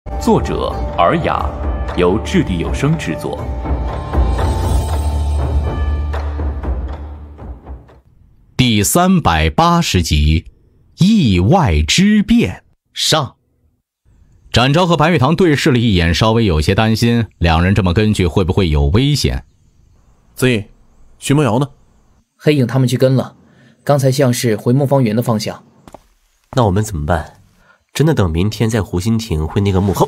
作者尔雅，由掷地有声制作。 第380集，意外之变上。展昭和白玉堂对视了一眼，稍微有些担心，两人这么跟去会不会有危险？ 子毅，徐梦瑶呢？ 黑影他们去跟了，刚才像是回梦方园的方向。 那我们怎么办？真的等明天在湖心亭会那个幕后？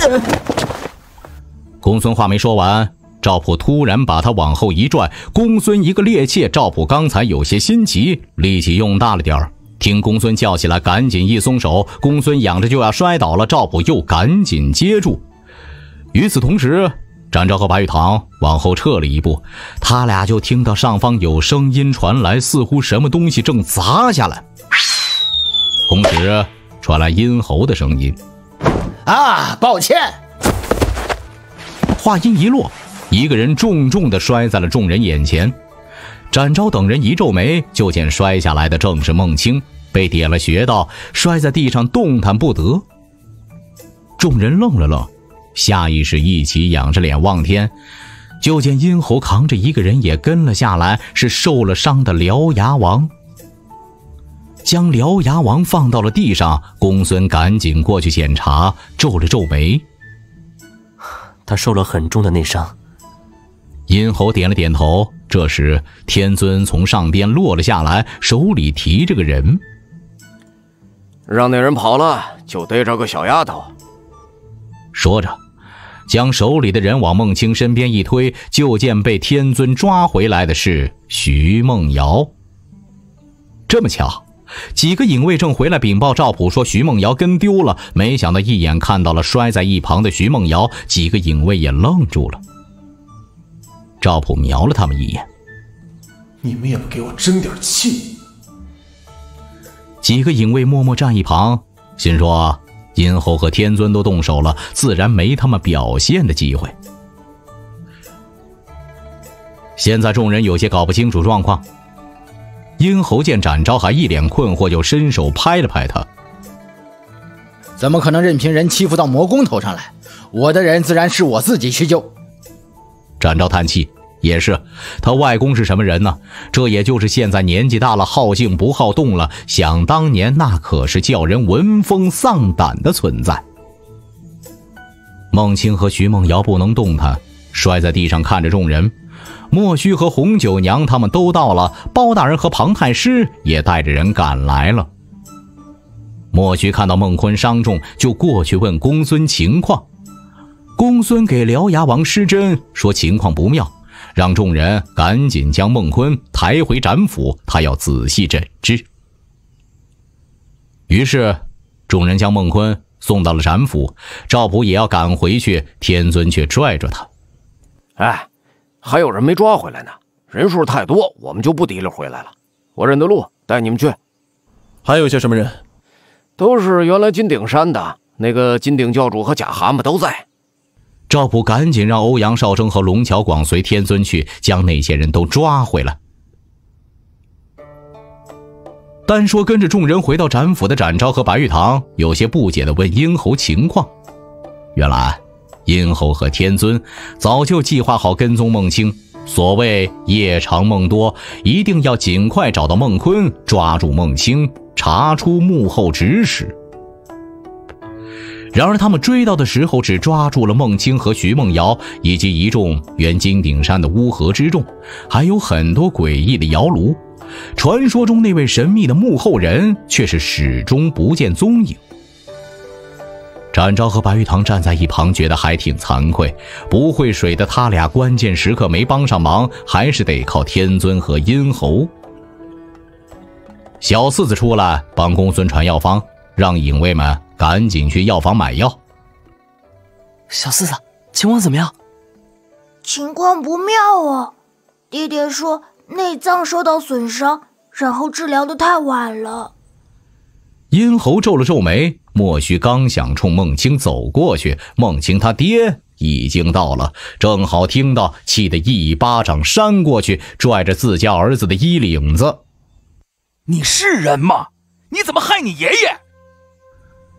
公孙话没说完，赵普突然把他往后一拽，公孙一个趔趄，赵普刚才有些心急，力气用大了点儿。听公孙叫起来，赶紧一松手，公孙仰着就要摔倒了，赵普又赶紧接住。与此同时，展昭和白玉堂往后撤了一步，他俩就听到上方有声音传来，似乎什么东西正砸下来。同时传来殷侯的声音： 啊，抱歉。 话音一落，一个人重重地摔在了众人眼前。展昭等人一皱眉，就见摔下来的正是孟青，被点了穴道，摔在地上动弹不得。众人愣了愣，下意识一起仰着脸望天，就见殷侯扛着一个人也跟了下来，是受了伤的獠牙王。将獠牙王放到了地上，公孙赶紧过去检查，皱了皱眉。 他受了很重的内伤。 殷侯点了点头，这时天尊从上边落了下来，手里提着个人。 让那人跑了，就逮着个小丫头。 说着将手里的人往孟青身边一推，就见被天尊抓回来的是徐梦瑶。这么巧，几个影卫正回来禀报赵普说徐梦瑶跟丢了，没想到一眼看到了摔在一旁的徐梦瑶，几个影卫也愣住了。赵普瞄了他们一眼： 你们也不给我争点气。 几个影卫默默站一旁，心说殷侯和天尊都动手了，自然没他们表现的机会。现在众人有些搞不清楚状况。殷侯见展昭还一脸困惑，就伸手拍了拍他： 怎么可能任凭人欺负到魔公头上来？我的人自然是我自己去救。 展昭叹气，也是，他外公是什么人呢？这也就是现在年纪大了，好静不好动了，想当年那可是叫人闻风丧胆的存在。孟青和徐梦瑶不能动弹，摔在地上看着众人。莫须和红九娘他们都到了，包大人和庞太师也带着人赶来了。莫须看到孟坤伤重，就过去问公孙情况。公孙给獠牙王施针，说情况不妙，让众人赶紧将孟坤抬回展府，他要仔细诊治。于是众人将孟坤送到了展府，赵普也要赶回去，天尊却拽着他： 哎，还有人没抓回来呢，人数太多，我们就不提溜回来了。我认得路，带你们去。 还有些什么人？ 都是原来金顶山的，那个金顶教主和假蛤蟆都在。 赵普赶紧让欧阳少生和龙桥广随天尊去，将那些人都抓回来。单说跟着众人回到展府的展昭和白玉堂有些不解地问殷侯情况。原来殷侯和天尊早就计划好跟踪孟青，所谓夜长梦多，一定要尽快找到孟坤，抓住孟青，查出幕后指使。然而他们追到的时候，只抓住了孟青和徐梦瑶以及一众原金顶山的乌合之众，还有很多诡异的窑炉。传说中那位神秘的幕后人却是始终不见踪影。展昭和白玉堂站在一旁，觉得还挺惭愧，不会水的他俩关键时刻没帮上忙，还是得靠天尊和殷侯。小四子出来帮公孙传药方，让影卫们赶紧去药房买药。 小四子，情况怎么样？ 情况不妙啊，爹爹说内脏受到损伤，然后治疗得太晚了。 殷侯皱了皱眉，莫须刚想冲孟青走过去，孟青他爹已经到了，正好听到，气得一巴掌扇过去，拽着自家儿子的衣领子。 你是人吗？你怎么害你爷爷？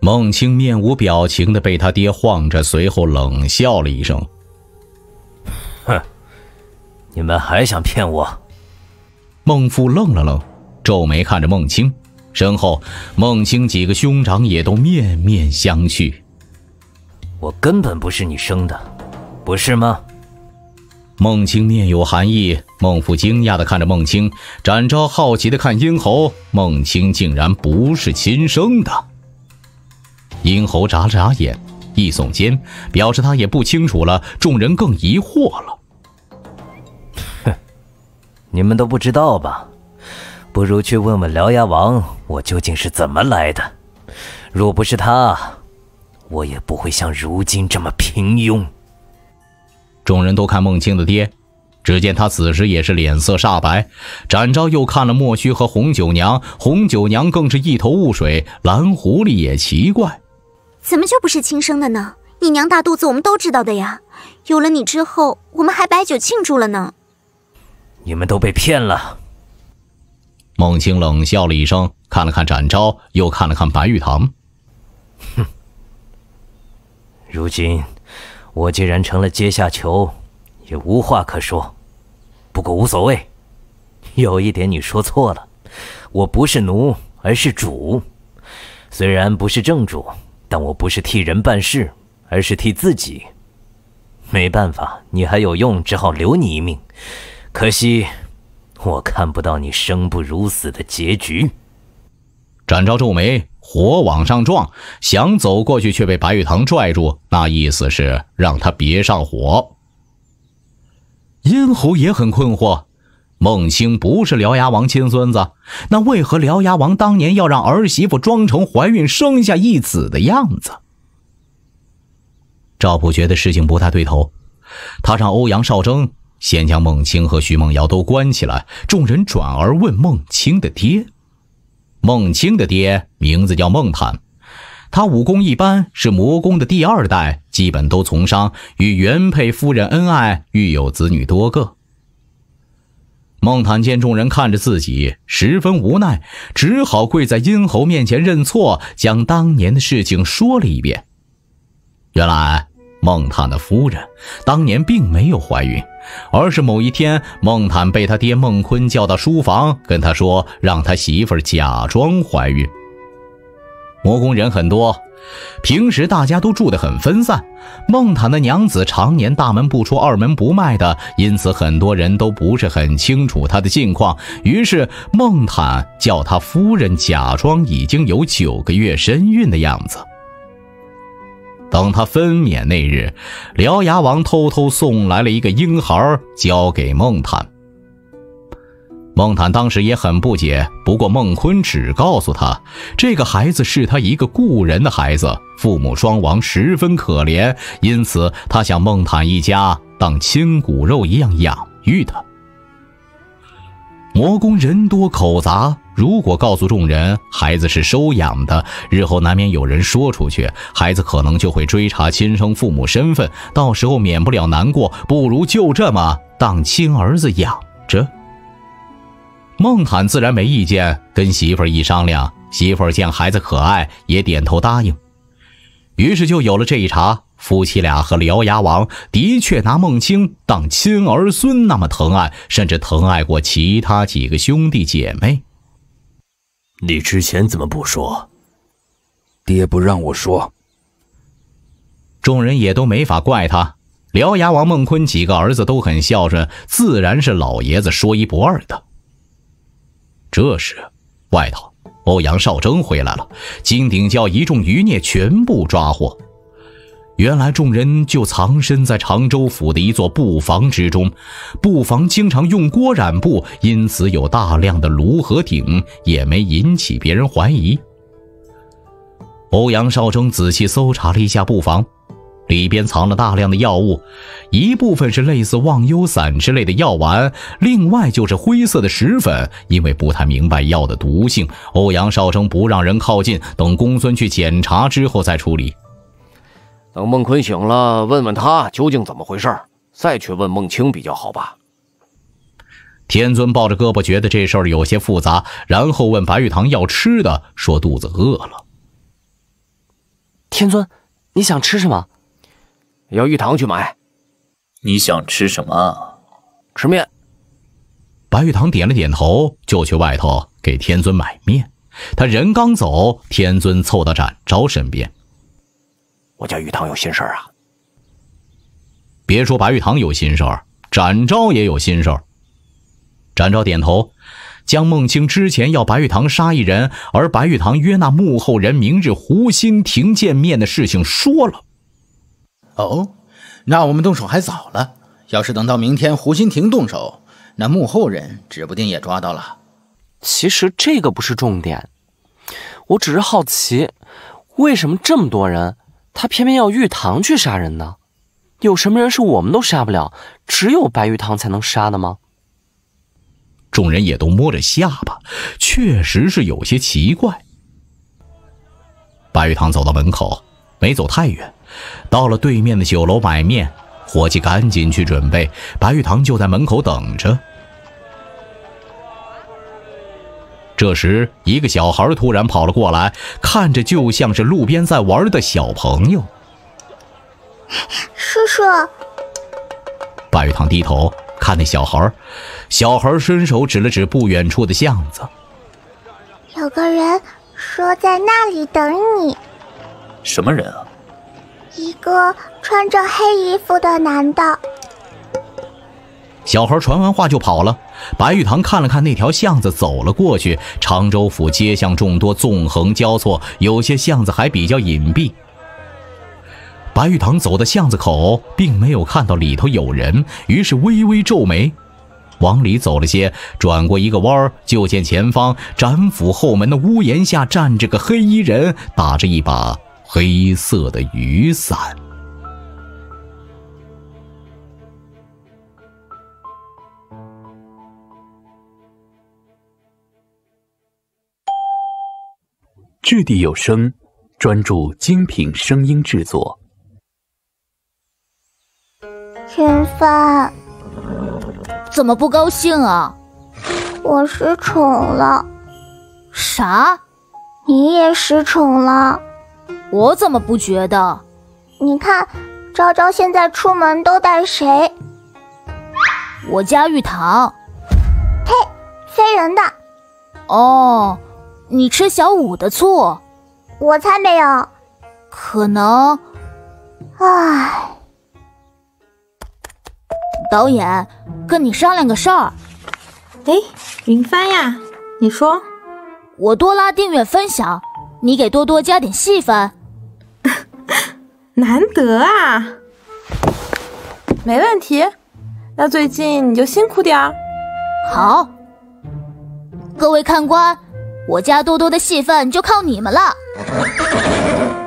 孟青面无表情地被他爹晃着，随后冷笑了一声：“ 哼，你们还想骗我？” 孟父愣了愣，皱眉看着孟青，身后孟青几个兄长也都面面相觑。 我根本不是你生的，不是吗？ 孟青面有寒意，孟父惊讶地看着孟青，展昭好奇地看殷侯，孟青竟然不是亲生的。殷侯眨了眨眼，一耸肩，表示他也不清楚了，众人更疑惑了。 哼，你们都不知道吧？不如去问问獠牙王，我究竟是怎么来的。若不是他，我也不会像如今这么平庸。 众人都看孟青的爹，只见他此时也是脸色煞白。展昭又看了莫须和红九娘，红九娘更是一头雾水，蓝狐狸也奇怪， 怎么就不是亲生的呢？你娘大肚子我们都知道的呀，有了你之后，我们还摆酒庆祝了呢。 你们都被骗了。 孟青冷笑了一声，看了看展昭，又看了看白玉堂。 哼，如今我既然成了阶下囚，也无话可说。不过无所谓，有一点你说错了，我不是奴，而是主。虽然不是正主，但我不是替人办事，而是替自己。没办法，你还有用，只好留你一命。可惜我看不到你生不如死的结局。 展昭皱眉，火往上撞，想走过去却被白玉堂拽住，那意思是让他别上火。殷侯也很困惑，孟青不是獠牙王亲孙子，那为何獠牙王当年要让儿媳妇装成怀孕生下一子的样子？赵普觉得事情不太对头，他让欧阳少征先将孟青和徐梦瑶都关起来，众人转而问孟青的爹。孟青的爹名字叫孟坦，他武功一般，是魔宫的第2代，基本都从商，与原配夫人恩爱，育有子女多个。孟坦见众人看着自己，十分无奈，只好跪在殷侯面前认错，将当年的事情说了一遍。原来孟坦的夫人当年并没有怀孕，而是某一天孟坦被他爹孟坤叫到书房，跟他说让他媳妇儿假装怀孕。魔宫人很多，平时大家都住得很分散，孟坦的娘子常年大门不出二门不迈的，因此很多人都不是很清楚他的近况。于是孟坦叫他夫人假装已经有9个月身孕的样子。等他分娩那日，獠牙王偷偷送来了一个婴孩交给孟坦。孟坦当时也很不解，不过孟坤只告诉他，这个孩子是他一个故人的孩子，父母双亡，十分可怜，因此他想孟坦一家当亲骨肉一样养育他。魔宫人多口杂，如果告诉众人孩子是收养的，日后难免有人说出去，孩子可能就会追查亲生父母身份，到时候免不了难过，不如就这么当亲儿子养着。孟坦自然没意见，跟媳妇儿一商量，媳妇儿见孩子可爱，也点头答应。于是就有了这一茬，夫妻俩和獠牙王的确拿孟青当亲儿孙那么疼爱，甚至疼爱过其他几个兄弟姐妹。 你之前怎么不说？ 爹不让我说。 众人也都没法怪他，獠牙王孟坤几个儿子都很孝顺，自然是老爷子说一不二的。这时外头欧阳少征回来了，金鼎教一众余孽全部抓获。原来众人就藏身在常州府的一座布房之中，布房经常用锅染布，因此有大量的炉和鼎，也没引起别人怀疑。欧阳少征仔细搜查了一下布房，里边藏了大量的药物，一部分是类似忘忧散之类的药丸，另外就是灰色的石粉，因为不太明白药的毒性，欧阳少征不让人靠近，等公孙去检查之后再处理。 等孟坤醒了，问问他究竟怎么回事，再去问孟青比较好吧。 天尊抱着胳膊觉得这事儿有些复杂，然后问白玉堂要吃的，说肚子饿了。 天尊，你想吃什么？ 要玉堂去买。 你想吃什么？ 吃面。 白玉堂点了点头，就去外头给天尊买面。他人刚走，天尊凑到展昭身边。 我家玉堂有心事啊。 别说白玉堂有心事儿，展昭也有心事儿。展昭点头，将孟青之前要白玉堂杀一人，而白玉堂约那幕后人明日湖心亭见面的事情说了。 哦，那我们动手还早了。要是等到明天湖心亭动手，那幕后人指不定也抓到了。 其实这个不是重点，我只是好奇，为什么这么多人，他偏偏要玉堂去杀人呢？有什么人是我们都杀不了，只有白玉堂才能杀的吗？ 众人也都摸着下巴，确实是有些奇怪。白玉堂走到门口，没走太远，到了对面的酒楼买面，伙计赶紧去准备，白玉堂就在门口等着。这时，一个小孩突然跑了过来，看着就像是路边在玩的小朋友。 叔叔。 白玉堂低头看那小孩，小孩伸手指了指不远处的巷子。 有个人说在那里等你。 什么人啊？ 一个穿着黑衣服的男的。 小孩传完话就跑了。白玉堂看了看那条巷子，走了过去。常州府街巷众多，纵横交错，有些巷子还比较隐蔽。白玉堂走到巷子口，并没有看到里头有人，于是微微皱眉，往里走了些，转过一个弯，就见前方展府后门的屋檐下站着个黑衣人，打着一把黑色的雨伞。 掷地有声，专注精品声音制作。 云帆， 怎么不高兴啊？ 我失宠了。 啥？ 你也失宠了？ 我怎么不觉得？ 你看，昭昭现在出门都带谁？ 我家玉堂。 呸，非人的。 哦，你吃小五的醋？ 我才没有。 可能。唉。导演，跟你商量个事儿。 哎，云帆呀，你说。 我多拉订阅分享，你给多多加点戏份。 难得啊。没问题，那最近你就辛苦点儿。 好。各位看官，我家多多的戏份就靠你们了。